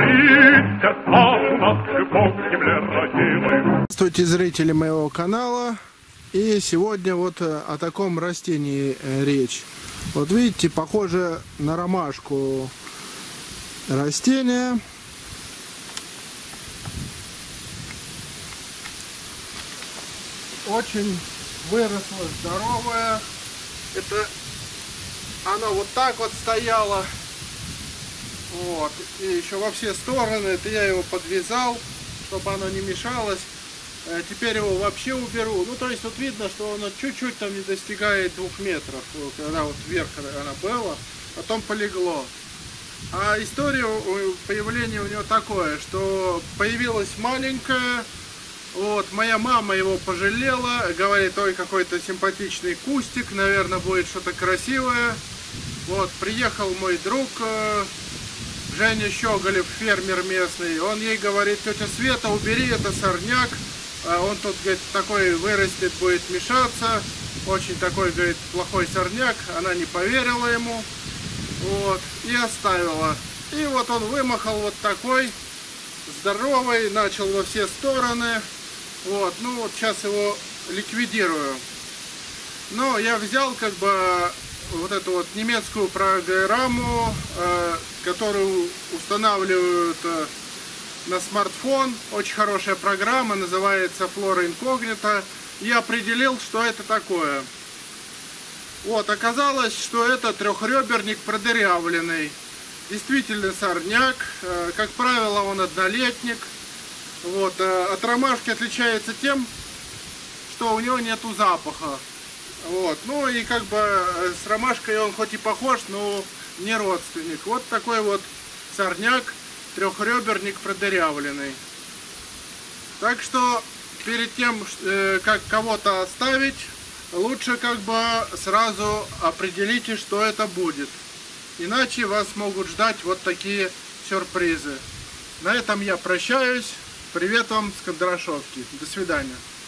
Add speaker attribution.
Speaker 1: Здравствуйте, зрители моего канала. И сегодня вот о таком растении речь. Вот видите, похоже на ромашку растение. Очень выросло, здоровое. Это оно вот так вот стояло. Вот. И еще во все стороны. Это я его подвязал, чтобы оно не мешалось. Теперь его вообще уберу. Ну, то есть вот видно, что оно чуть-чуть там не достигает 2 метров. Когда вот вверх она была, потом полегло. А история появления у него такое, что появилась маленькая. Вот, моя мама его пожалела, говорит, ой, какой-то симпатичный кустик, наверное, будет что-то красивое. Вот, приехал мой друг Женя Щеголев, фермер местный, он ей говорит, тетя Света, убери, это сорняк, он тут, говорит, такой вырастет, будет мешаться, очень такой, говорит, плохой сорняк, она не поверила ему, вот, и оставила. И вот он вымахал вот такой, здоровый, начал во все стороны. Вот, ну вот сейчас его ликвидирую. Но я взял как бы вот эту вот немецкую программу, которую устанавливают на смартфон. Очень хорошая программа, называется Flora Incognita. И определил, что это такое. Вот, оказалось, что это трехреберник продырявленный. Действительно сорняк. Как правило, он однолетник. Вот, от ромашки отличается тем, что у него нету запаха. Вот, ну и как бы с ромашкой он хоть и похож, но не родственник. Вот такой вот сорняк, трехреберник продырявленный. Так что перед тем, как кого-то оставить, лучше как бы сразу определите, что это будет. Иначе вас могут ждать вот такие сюрпризы. На этом я прощаюсь. Привет вам с Кондрашовки. До свидания.